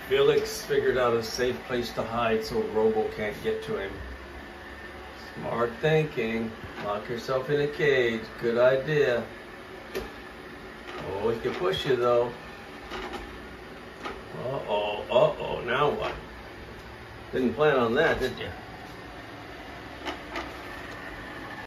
Felix figured out a safe place to hide so Robo can't get to him. Smart thinking. Lock yourself in a cage. Good idea. Oh, he can push you though. Uh-oh, now what? Didn't plan on that, did you?